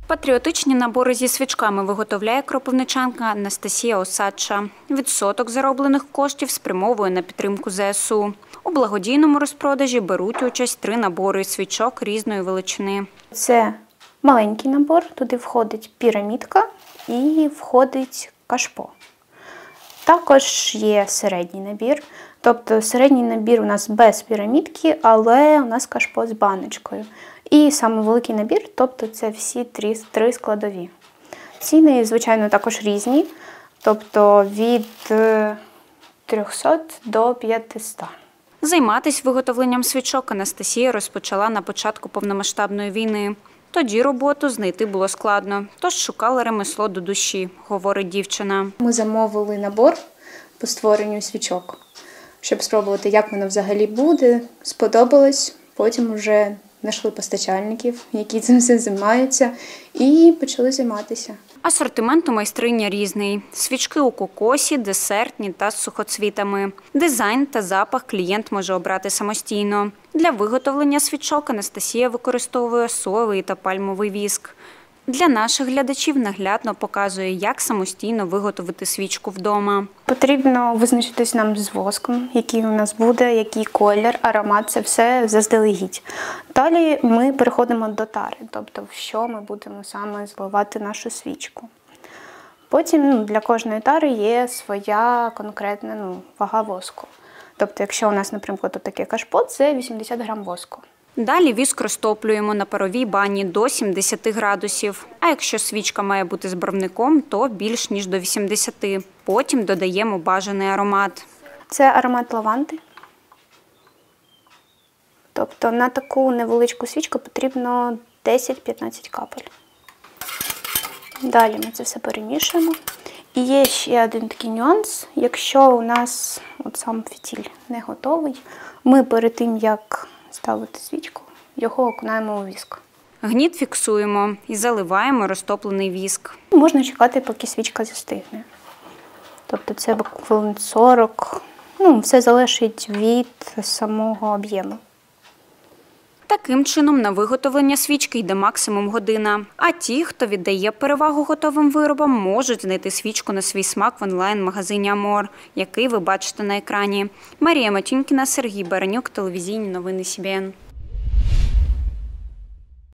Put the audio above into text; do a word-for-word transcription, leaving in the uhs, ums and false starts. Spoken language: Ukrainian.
Патріотичні набори зі свічками виготовляє кропивничанка Анастасія Осадча. Відсоток зароблених коштів спрямовує на підтримку зе ес у. У благодійному розпродажі беруть участь три набори свічок різної величини. Це маленький набор, туди входить пірамідка і входить кашпо. Також є середній набір. Тобто середній набір у нас без пірамідки, але у нас кашпо з баночкою. І саме великий набір, тобто це всі три, три складові. Ціни, звичайно, також різні, тобто від трьохсот до п'ятисот. Займатися виготовленням свічок Анастасія розпочала на початку повномасштабної війни. Тоді роботу знайти було складно, тож шукала ремесло до душі, говорить дівчина. Ми замовили набор по створенню свічок, щоб спробувати, як воно взагалі буде. Сподобалось, потім вже знайшли постачальників, які цим все займаються, і почали займатися. Асортимент у майстрині різний. Свічки у кокосі, десертні та з сухоцвітами. Дизайн та запах клієнт може обрати самостійно. Для виготовлення свічок Анастасія використовує соєвий та пальмовий віск. Для наших глядачів наглядно показує, як самостійно виготовити свічку вдома. Потрібно визначитись нам з воском, який у нас буде, який колір, аромат – це все заздалегідь. Далі ми переходимо до тари, тобто в що ми будемо саме зливати нашу свічку. Потім ну, для кожної тари є своя конкретна ну, вага воску. Тобто якщо у нас, наприклад, таке кашпо, це вісімдесят грам воску. Далі віск розтоплюємо на паровій бані до сімдесяти градусів. А якщо свічка має бути з барвником, то більш ніж до вісімдесяти. Потім додаємо бажаний аромат. Це аромат лаванди. Тобто на таку невеличку свічку потрібно десять-п'ятнадцять капель. Далі ми це все перемішуємо. І є ще один такий нюанс. Якщо у нас от сам фітіль не готовий, ми перед тим, як ставити свічку, його окунаємо у віск. Гніт фіксуємо і заливаємо розтоплений віск. Можна чекати, поки свічка застигне. Тобто це хвилин сорок. Ну, все залежить від самого об'єму. Таким чином на виготовлення свічки йде максимум година. А ті, хто віддає перевагу готовим виробам, можуть знайти свічку на свій смак в онлайн-магазині «Амор», який ви бачите на екрані. Марія Матюнькіна, Сергій Баранюк, телевізійні новини Сі Бі Ен.